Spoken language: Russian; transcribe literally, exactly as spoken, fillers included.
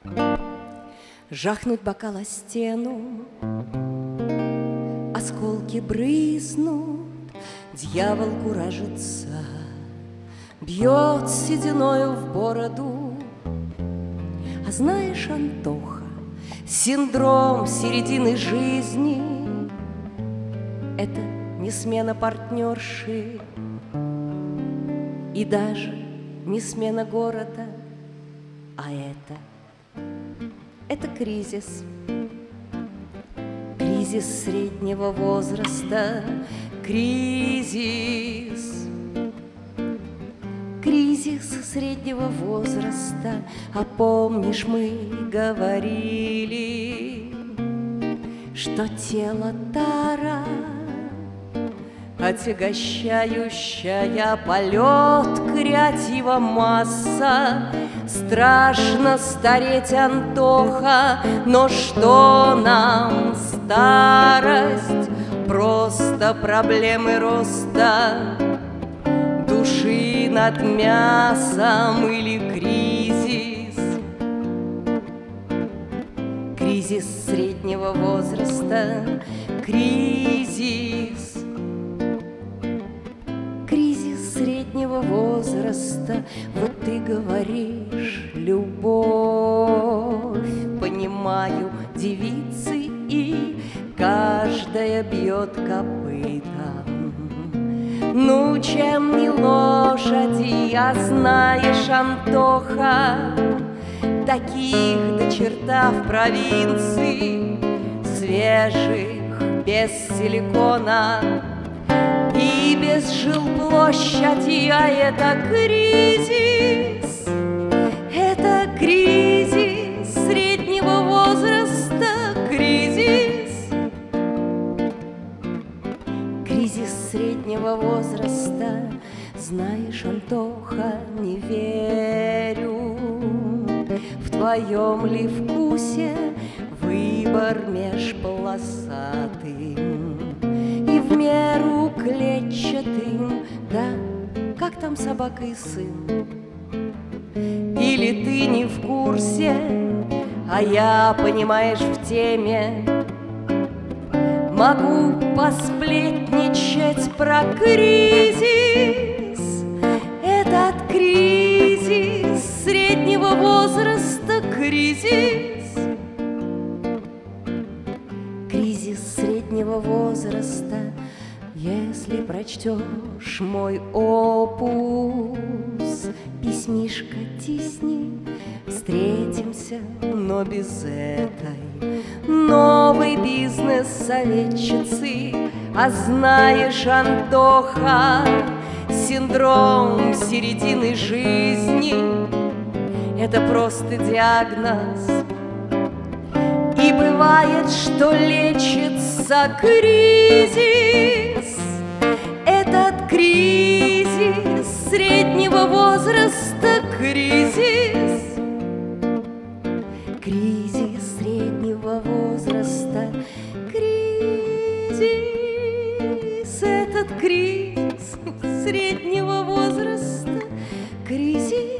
Жахнуть бокал о стену, осколки брызнут, дьявол куражится, бьет сединою в бороду. А знаешь, Антоха, синдром середины жизни — это не смена партнерши и даже не смена города, а это Это кризис, кризис среднего возраста, кризис, кризис среднего возраста. А помнишь, мы говорили, что тело тара, отягощающая полет, креатива масса. Страшно стареть, Антоха, но что нам старость? Просто проблемы роста души над мясом или кризис? Кризис среднего возраста, кризис, кризис среднего возраста. Вот ты говоришь, любовь, понимаю, девицы, и каждая бьет копытом. Ну, чем не лошади, а знаешь, Антоха, таких до черта в провинции, свежих, без силикона и без жилплощади. А это кризис, это кризис среднего возраста, кризис, кризис среднего возраста. Знаешь, Антоха, не верю, в твоем ли вкусе выбор меж полосатым и в меру клетчатым, да, как там собака и сын. Или ты не в курсе, а я, понимаешь, в теме, могу посплетничать про кризис, этот кризис среднего возраста, кризис, кризис среднего возраста. Если прочтешь мой опус, письмишко тисни, встретимся, но без этой новой бизнес-советчицы. А знаешь, Антоха, синдром середины жизни — это просто диагноз. И бывает, что лечится кризис, этот кризис среднего возраста, кризис, кризис среднего возраста, кризис, этот кризис среднего возраста, кризис.